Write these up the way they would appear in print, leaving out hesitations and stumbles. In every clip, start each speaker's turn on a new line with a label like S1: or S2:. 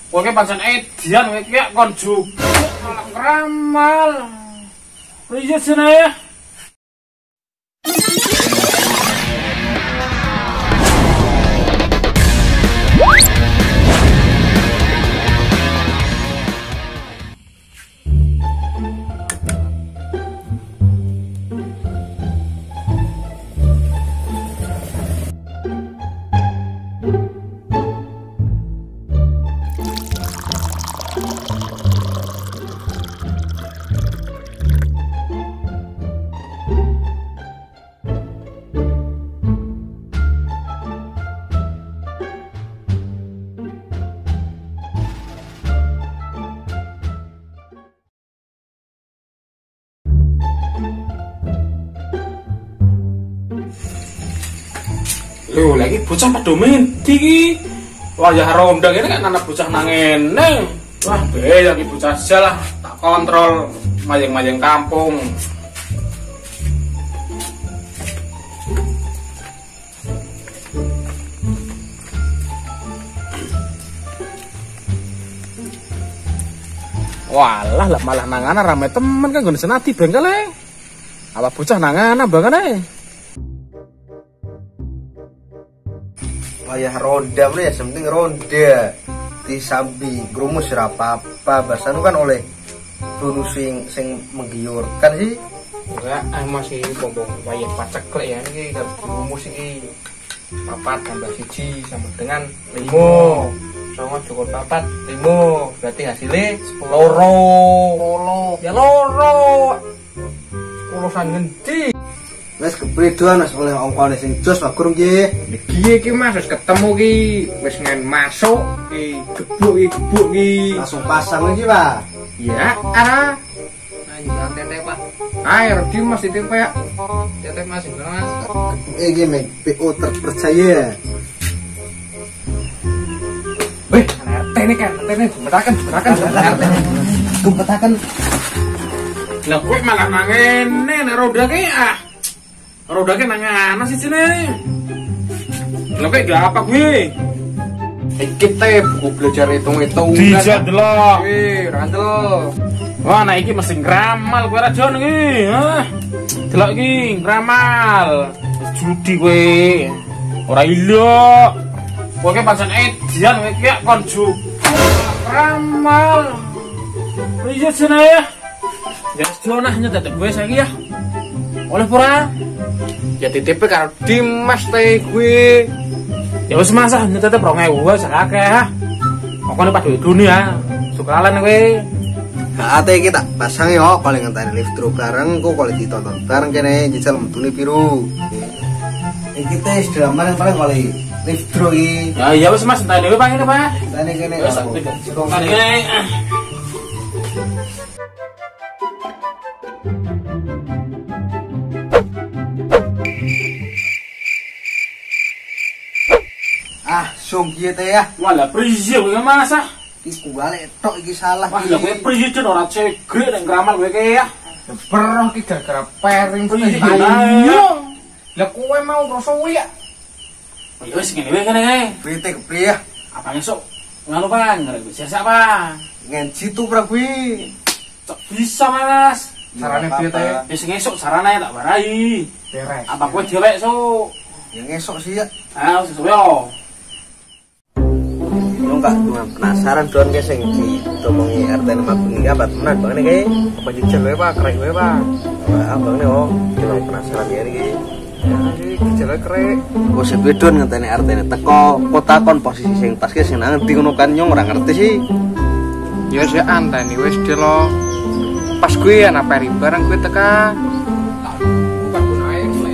S1: Kowe ki pancen edian kowe ki kon jujuk malah ngeramal. Priye jenenge? Loh, lagi bocah pada menti ki. Wayah rondang ini kan anak bocah nangene. Wah, ya ki bocah salah tak kontrol mayang-mayang kampung. Walah, lah malah nangana rame temen kan nggon senati bengkel. Apa bocah nangana bangane?
S2: Wayah ronda ya, penting ronda di sambi grumus apa-apa bahasan kan oleh bonus sing menggiurkan sih.
S1: Enggak, masih bombong wayah paceklek ya ini kalau grumus ini papat tambah siji sama dengan 5 sama cukup papat 5 berarti hasilnya 10 loro ya loro urusan ngendi.
S2: Wes kepriduan wis oleh ongkone sing jos Pak Guru nggih.
S1: Piye iki Mas wis ketemu ki wis ngen masuk ki gebuk ki
S2: Langsung pasang iki Pak.
S1: Ya arah lanjutan tete Pak. Air di Mas itu Pak. Tete Mas Mas.
S2: Iki mek PO terpercaya.
S1: Weh, tene kan, tene betakan. Lah kowe malah nangene nek roda ki roda ki nangana sih sini. Lah kowe gak apa gue? Iki teh buku belajar hitung-hitung. Dijak delok. Randel. Wah, nah iki mesti ngramal kowe ra jon iki. Hah. Delok iki ngramal. Judi kowe. Ora ilok. Kowe ki pancen edian kowe ki kon jujuk. Ngramal. Priye jenenge? Ya jonahnya tetep gue saiki ya. Oleh pura? Ya titip karo Dimas teh gue. Ya wis masah tetep 2000 sak akeh ha. Pokoknya padha dunia. Sukalan kowe.
S2: Ate iki tak pasang yo kalau ngenteni lift truk bareng kok kalau ditonton bareng kene jajal metune biru. Iki teh drama paling oleh lift truk iki.
S1: Ya iya wis Mas enteni dhewe Pak ini Pak.
S2: Enteni kene.
S1: Wis tak sikongkan iki.
S2: Sung kiye teh ya.
S1: Walah priye kowe Mas ah.
S2: Iki kuwale tok iki salah.
S1: Wah, lha kowe priye jen ora cegre nek ngramal kowe ki ya. Beroh ki gara-gara pering priye. Ayo. Lah kowe mau rasa ya. Ya wis ngene wae kene.
S2: Pritik priye?
S1: Apa esuk ngono Pak, ngarep siapa Pak?
S2: Ngen situ pra kuwi.
S1: Cok bisa Mas. Sarane piye teh? Wis esuk sarane tak warai. Beres. Apa kowe dhewe esuk?
S2: Ya ngesok sih ya.
S1: Ah, wis yo.
S2: Lo enggak cuma penasaran doang guys yang ditomongi RT 5 bengi apa tenan bang ini kayak apa jujur gue Pak, kerek gue Pak. Abang nih cuma penasaran ya ini kayak. Ya sih, jujur kerek. Gue sedih don ngenteni RT ini teko kota kon posisi sing pas ke sing nang ndi ngono kan nyong ora ngerti sih.
S1: Ya sih anteni wis de lo. Pas gue ana peri barang gue teka. Bukan gunae mulai.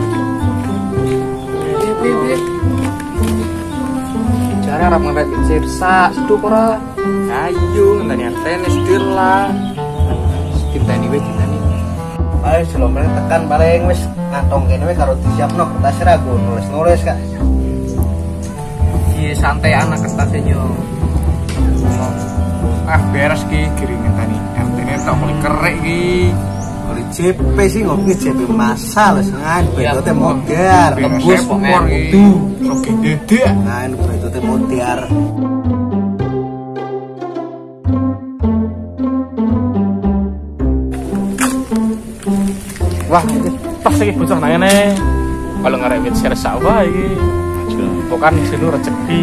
S1: Cara arep ngewek sirsa sedu ora. Ayo ngenteni tenis lah. Tinteni wis tinteni.
S2: Paling sebelum tekan paling wis ngantong kene wis karo disiapno kertas ra go nulis-nulis Kak.
S1: Iki santai anak kertasnya nyo. Ah beres ki kirim tani. RT-ne tok mulai kerek ki.
S2: Oleh JP sih ngopi JP masal sengan bentote modar tembus
S1: por itu. Oke dedek.
S2: Nah, bentote modar.
S1: Wah, iki tos iki bocah nang ngene. Kalau ngarep wit sirsak wae iki. Bukan sinu rezeki.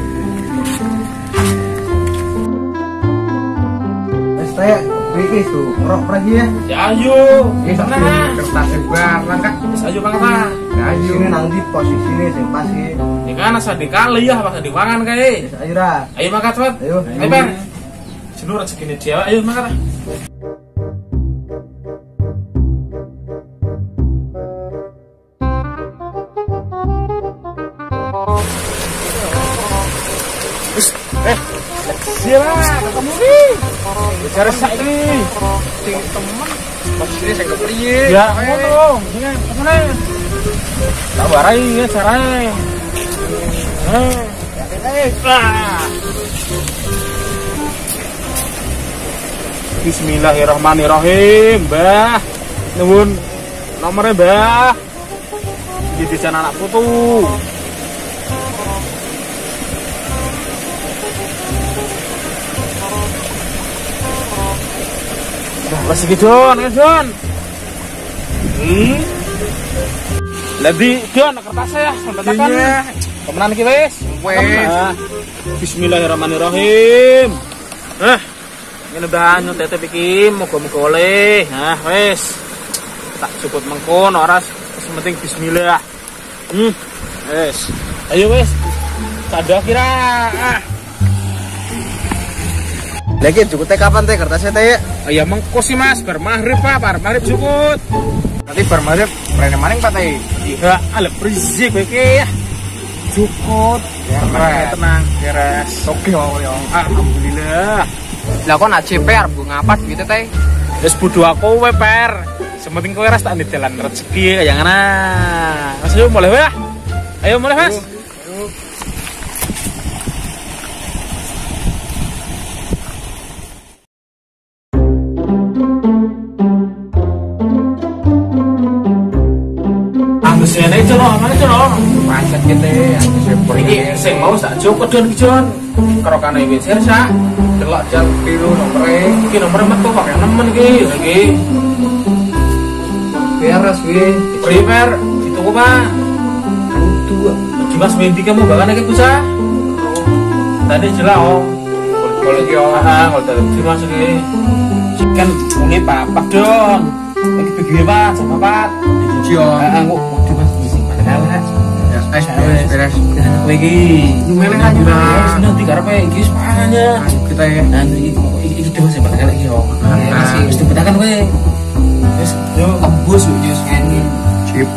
S2: Wis teh iki tuh, rok lagi ya.
S1: Ya ayo.
S2: Nah, kertas barang Kak.
S1: Wis ayo banget ah.
S2: Ayo ini nang di posisine sing pas iki.
S1: Iki kan asa dikali ya pas diwangan kae.
S2: Wis ayo ra.
S1: Ayo makan cepet.
S2: Ayo.
S1: Ayo Per. Sinu rezekine dia. Ayo makan ah. Siapa? Ketemu nih. Bicara saiki. Sing temen posisi sing kepriye? Ya, ngono. Iya, kemana? Tak warai ya carane. Bismillahirrahmanirrahim, Mbah. Nuwun nomornya, Mbah. Di sana anak putu. Masih Don. Lagi Don kertasnya ya, tekan. Temenan iki wis. Bismillahirrahmanirrahim. Ngene banyu tetep iki muga-muga oleh. Wis. Tak cukup mengkon ora penting bismillah. Wis. Ayo wis. Sada kira.
S2: Lagi jukutnya kapan teh kertasnya teh?
S1: Ya mengko sih Mas, bar maghrib Pak, bar maghrib jukut.
S2: Nanti bar maghrib rene maning Pak teh.
S1: Iya, ale berisik kowe iki ya. Jukut.
S2: Ya,
S1: tenang, beres.
S2: Oke yo.
S1: Alhamdulillah.
S3: Lah kok ACP arep ngapat gitu teh.
S1: Wis bodo aku kowe Per. Sementing kowe ras tak di jalan rezeki kaya ngana. Mas ayo mulai wae. Ayo mulai Mas. Sene itu loh, mana itu loh?
S2: Macet gitu ya.
S1: Iki sing mau sak cukup Don iki Jon. Kerokane wis sirsak.
S2: Delok jam biru nomere.
S1: Iki nomor metu kok yang nemen iki.
S2: Beres wi.
S1: Prepare dituku Pak.
S2: Kudu.
S1: Dimas Wendy kamu bakane iki bisa. Tadi jelas oh. Kalau iki oh. Kalau tadi Dimas iki. Kan ngene Pak Don. Iki begini Pak, sama Pak.
S2: Dijo.
S1: Engko Dimas sing paling elek.
S2: Beres.
S1: Kowe iki
S2: Lumayan aja lah.
S1: Nanti karepe iki separahnya.
S2: Kita ya.
S1: Nanti iki Dimas sing paling elek iki yo.
S2: Masih
S1: Wis dipetakan kowe. Wis yo
S3: Tembus jus ngene.
S2: chip.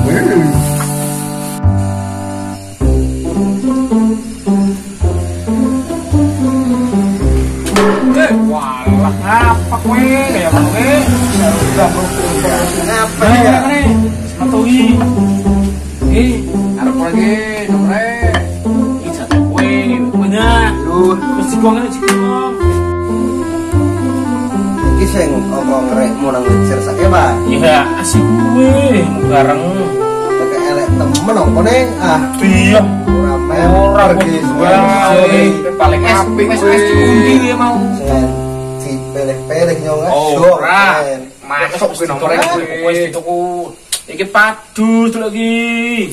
S1: walah ngapa kowe kaya kowe?
S2: Ngapa
S1: Ya
S2: ya?
S1: nih, metuhi.
S2: Arep lagi nomere.
S1: Ijat kowe punya.
S2: Duh,
S1: Terus digongane digong.
S2: iki sing apa ngrek mau nang ngecer sak ya, Pak.
S1: Ya asik kowe bareng.
S2: Pakai elek temen opo ning?
S1: Iya.
S2: Ora mel
S1: Ora
S2: pergi
S1: wae. Paling apik
S2: wis
S1: wis diundi ya mau.
S2: Si pelek-pelek nyong
S1: Oh, ora. Masuk kuwi nomor wis dituku. Iki padus lagi.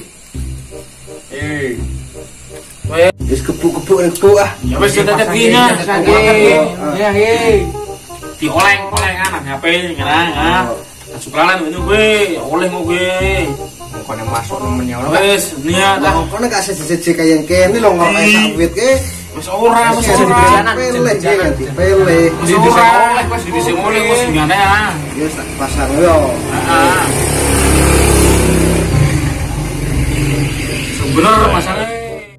S2: Wis kebuk-kebuk kebuk
S1: Ya wis tetep iki nya.
S2: Ya,
S1: Dioleng-oleng anak HP ngerang. Sukralan ngono kowe, oleh mau kowe.
S2: Kono masuk nemennya ora.
S1: Wis niat dah.
S2: Kono gak siji-siji kaya kene lho ngok sawit ke.
S1: Wis ora, wis
S2: Jadi
S1: ora.
S2: pelek ya ganti pelek.
S1: Wis ora, wis dhisik oleh wis ngene ah.
S2: Wis tak pasang yo.
S1: Heeh. Bener masalahnya.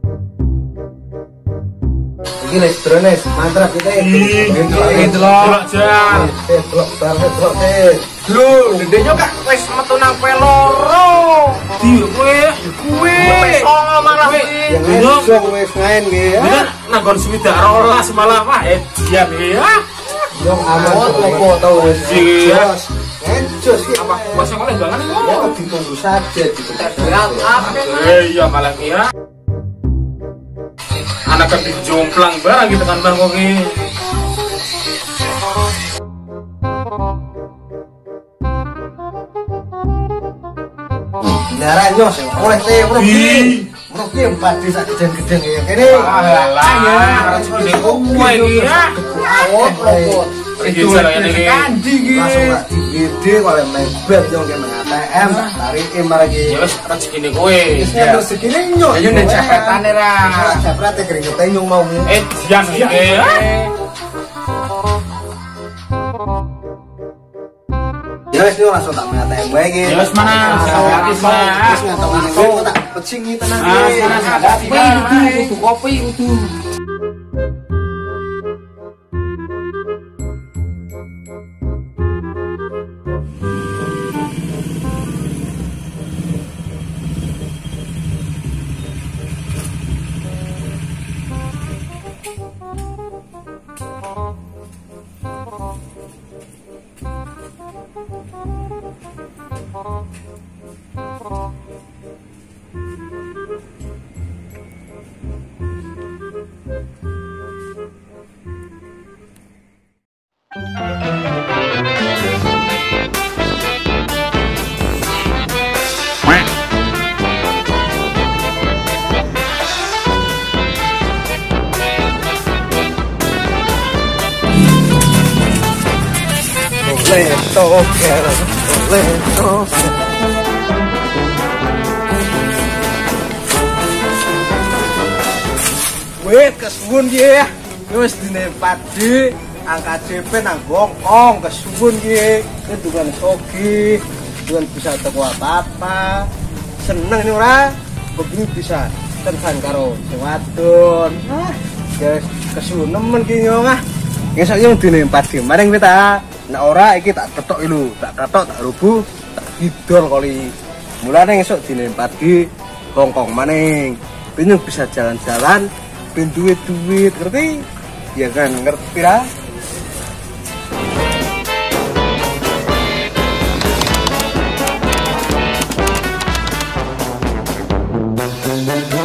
S2: Iki les drones mantap kita iki.
S1: Delok jan.
S2: Delok delok teh.
S3: Lho, ndeknya kak wis metu nang peloro.
S1: Di kowe,
S3: Wis ono malah kuwi.
S2: Yang esok wis main ge ya.
S1: bener nanggon swidak rolas malah wah edian ya.
S2: Yo aman opo tau wis.
S1: Iya.
S2: Encos ki
S1: Apa kuasa oleh banget
S2: ya ditunggu saja ditunggu.
S1: Iya malah ya. Anak kan jomplang barang gitu kan bang kok ini.
S2: Daran yo sing oleh teh rugi. Rugi 4 desa gedeng-gedeng ya kene.
S1: Alah, harus gede kowe iki ya.
S2: Awot lho.
S1: Itu lah ya iki.
S2: Kandi iki. Langsung lak digede oleh mebet yo ke ATM, tarike maragi.
S1: Ya wis rezekine kowe.
S2: Wis rezekine nyok.
S3: Ayo nek cepetane ra.
S2: Cepete keringet nyong mau.
S1: Diam iki.
S2: Ya wis yo langsung tak ATM wae iki.
S1: Ya wis mana? Hati mana?
S2: Wis ngantongi kowe tak pecingi tenan iki.
S3: Kudu kopi kudu.
S2: Leto. Wait, kesuwun ya. Wis dine padi, angka CP nang bongkong, kesuwun ki. Dukan sogi, dukan bisa teko apa-apa. Seneng ini ora? Begini bisa tenan karo sing wadon. Guys, kesuwun nemen ki yo ah. Ngesuk yo dine padi, maring kita. Nek ora iki tak ketok lho, tak ketok tak rubuh, tak gidol kali. Mulane esuk dine pagi bongkong maning. Ben bisa jalan-jalan, ben duit-duit, ngerti? Ya kan, ngerti ra?